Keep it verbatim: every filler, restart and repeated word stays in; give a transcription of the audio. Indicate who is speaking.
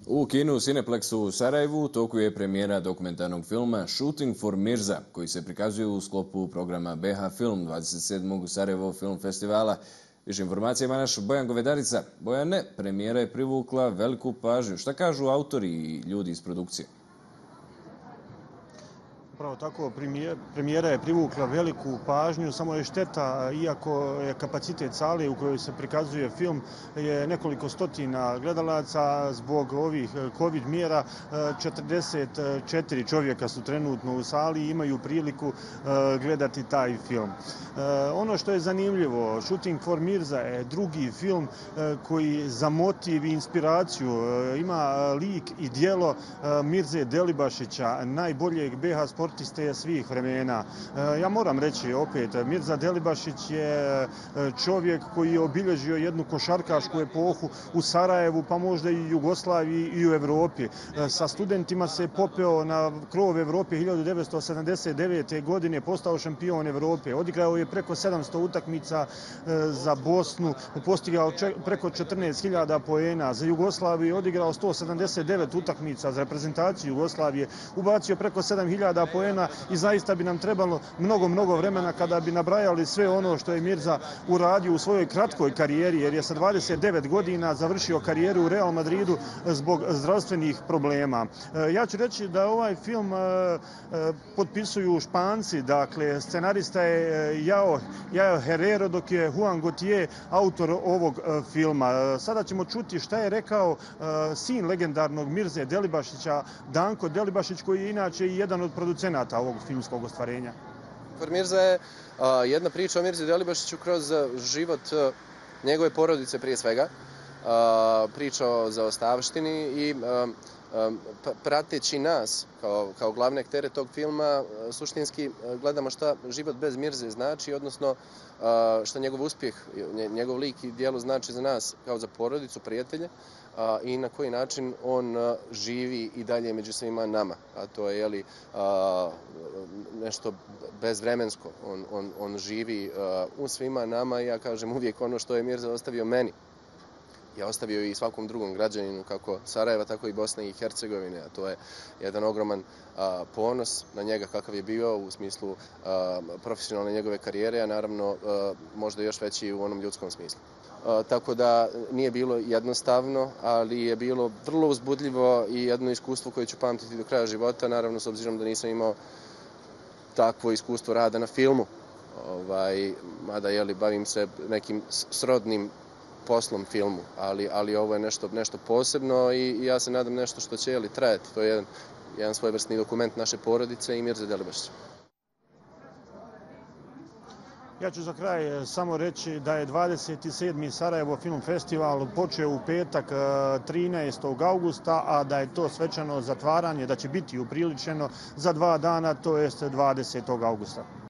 Speaker 1: U kinu Cineplexu u Sarajevu u toku je premijera dokumentarnog filma Shooting for Mirza, koji se prikazuje u sklopu programa B H Film dvadeset sedmog Sarajevo Film Festivala. Više informacija ima naš Bojan Govedarica. Bojane, premijera je privukla veliku pažnju. Šta kažu autori i ljudi iz produkcije?
Speaker 2: Upravo tako, premijera je privukla veliku pažnju, samo je šteta, iako je kapacitet sale u kojoj se prikazuje film je nekoliko stotina gledalaca, zbog ovih COVID mjera četrdeset četiri čovjeka su trenutno u sali i imaju priliku gledati taj film. Ono što je zanimljivo, Shooting for Mirza je drugi film koji za motiv i inspiraciju ima lik i djelo Mirze Delibašića, najboljeg B H sportiste svih vremena. Ja moram reći opet, Mirza Delibašić je čovjek koji je obilježio jednu košarkašku epohu u Sarajevu, pa možda i Jugoslaviji i u Evropi. Sa studentima se popeo na krov Evrope hiljadu devetsto sedamdeset devete. godine, postao šampion Evrope. Odigrao je preko sedamsto utakmica za Bosnu, postigao preko četrnaest hiljada poena. Za Jugoslaviju je odigrao sto sedamdeset devet utakmica za reprezentaciju Jugoslavije, ubacio preko sedam hiljada poena i zaista bi nam trebalo mnogo, mnogo vremena kada bi nabrajali sve ono što je Mirza uradio u svojoj kratkoj karijeri, jer je sa dvadeset devet godina završio karijeru u Real Madridu zbog zdravstvenih problema. Ja ću reći da ovaj film potpisuju Španci, dakle scenarista je Jao, Jao Herrero, dok je Juan Gautier autor ovog filma. Sada ćemo čuti šta je rekao sin legendarnog Mirze Delibašića, Danko Delibašić, koji je inače i jedan od producenata ovog filmskog ostvarenja.
Speaker 3: Mirza je jedna priča o Mirzi Delibašiću kroz život njegove porodice prije svega, priča o zaostavštini i prateći nas kao, kao glavne aktere tog filma, suštinski gledamo šta život bez Mirze znači, odnosno šta njegov uspjeh, njegov lik i djelo znači za nas kao za porodicu, prijatelje, i na koji način on živi i dalje među svima nama. A to je jeli, nešto bezvremensko. On, on, on živi u svima nama i ja kažem uvijek ono što je Mirza ostavio meni. Ja ostavio i svakom drugom građaninu, kako Sarajeva, tako i Bosne i Hercegovine, a to je jedan ogroman a, ponos na njega kakav je bio u smislu a, profesionalne njegove karijere, a naravno a, možda još veći u onom ljudskom smislu. A, tako da nije bilo jednostavno, ali je bilo vrlo uzbudljivo i jedno iskustvo koje ću pamtiti do kraja života, naravno s obzirom da nisam imao takvo iskustvo rada na filmu. Ovaj, mada jeli, bavim se nekim srodnim poslom filmu, ali, ali ovo je nešto, nešto posebno i, i ja se nadam nešto što će jeli, trajati. To je jedan, jedan svojevrsni dokument naše porodice i Mirze Delibašića.
Speaker 2: Ja ću za kraj samo reći da je dvadeset sedmi Sarajevo Film Festival počeo u petak trinaestog augusta, a da je to svečano zatvaranje, da će biti upriličeno za dva dana, to jest dvadesetog augusta.